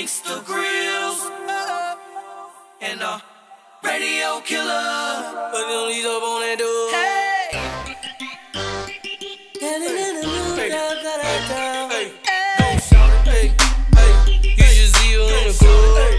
Gangsta Grills and Radio Killer. But them leads up on that dude. Hey, go shout it. Hey, you just see her in the club.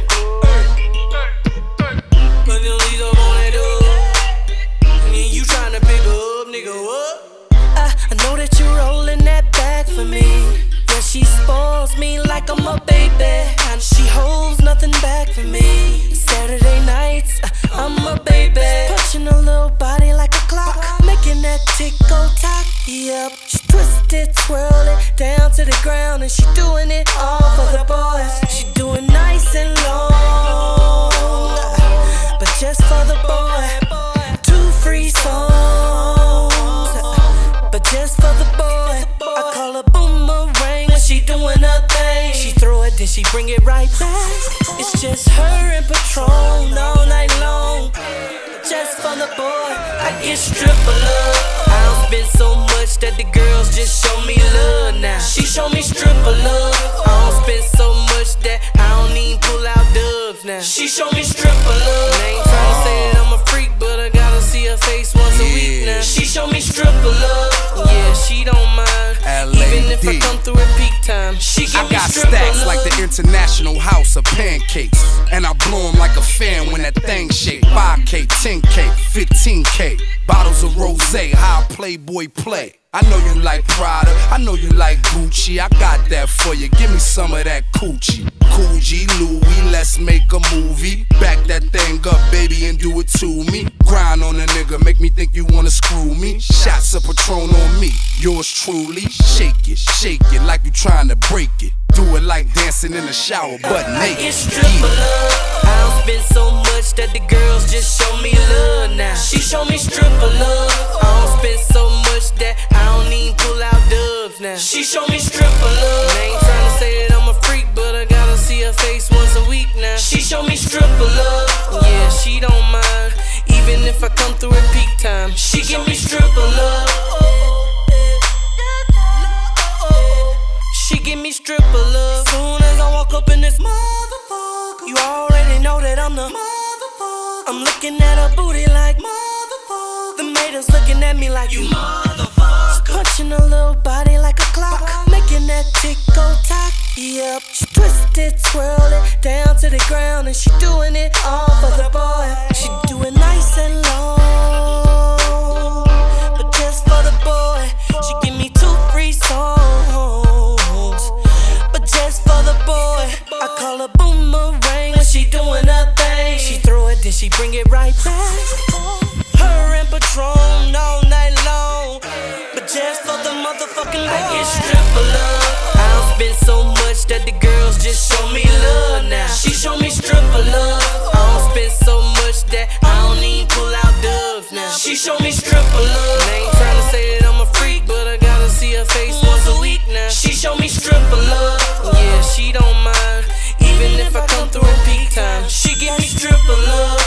But them leads up on that dude. And then you tryna pick her up, nigga, what? I know that you rolling that back for me. Yeah, she spoils me like I'm a baby. And she holds nothing back for me. Saturday nights, I'm a baby. Punching her little body like a clock, making that tick go tock. Yep, she twist it, twirl it down to the ground, and she doing it all for the boys. She doing nice and long, but just for the boy. 2 free songs, but just for the boy. I call her boomerang when she doing her thing. She throw it, then she bring it right back. It's just her and Patron all night long. Just for the boy, I get stripper love. I don't spend so much that the girls just show me love now. She show me stripper love. I don't spend so much that I don't even pull out dubs now. She show me stripper love. I ain't tryna say that I'm a freak, but I gotta see her face once a week now. She show me stripper love. Yeah, she don't mind. Even if I come through at peak time, she give me stripper love. I got stacks like the International House of Pancakes, and I blow them like a fan when that thing shake. 5K, 10K, 15K, bottles of rosé, how Playboy play. I know you like Prada, I know you like Gucci. I got that for you, give me some of that coochie. Coogee, Louis, let's make a movie. Back that thing up, baby, and do it to me. Grind on a nigga, make me think you wanna screw me. Shots of Patron on me, yours truly. Shake it like you trying to break it. Do it like dancing in the shower, but naked. I get stripper love. I don't spend so much that the girls just show me love now. She show me stripper love. I don't spend so much that I don't even pull out dubs now. She show me stripper love. I ain't tryna say that I'm a freak, but I gotta see her face once a week now. She show me stripper love. Yeah, she don't mind. Even if I come through at peak time, she give me stripper love. She give me stripper love. Soon as I walk up in this motherfucker, you already know that I'm the motherfucker. I'm looking at her booty like motherfucker. The maidens looking at me like you motherfucker. Punching her little body like a clock, making that tick go tock. Yep, she twist it, twirl it down to the ground, and she doing it all for the boy. She do it nice and long, but just for the boy. She give me 2 free songs, but just for the boy. I call her boomerang when she doing her thing. She throw it, then she bring it right back. Her and Patron all night long, but just for the motherfucking boy. I get stripper love. I don't spend so much that the girls just show me love now. She show me stripper love. I don't spend so much that I don't even pull out dubs now. She show me stripper love. I ain't tryna say that I'm a freak, but I gotta see her face once a week now. She show me stripper love. Yeah, she don't mind. Even if I come through at peak time, she give me stripper love.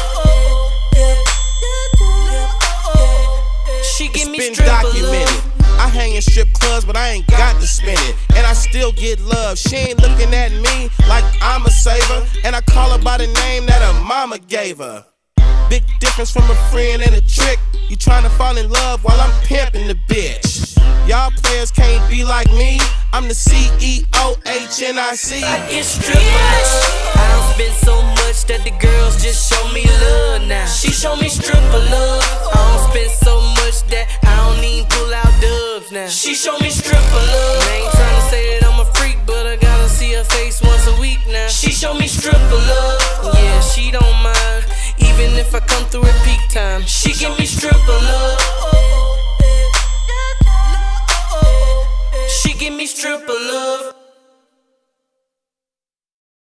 She give me stripper love. I hang in strip clubs, but I ain't got to spend it. And I still get love. She ain't looking at me like I'm a saver. And I call her by the name that her mama gave her. Big difference from a friend and a trick. You tryna fall in love while I'm pimping the bitch. Y'all players can't be like me. I'm the CEO, HNIC. I get stripper love. I don't spend so much that the girls just show me love now. She show me stripper love. I don't spend so much that I don't even pull out dubs now. She show me stripper love. I ain't tryna say that I'm a freak, but I gotta see her face once a week now. She show me stripper love. Yeah, she don't mind. Even if I come through at peak time, she give me stripper love. She give me stripper love.